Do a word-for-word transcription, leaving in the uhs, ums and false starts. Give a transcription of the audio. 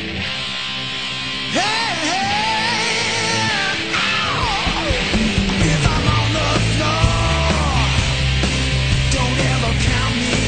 Hey, hey, ow. If I'm on the floor, don't ever count me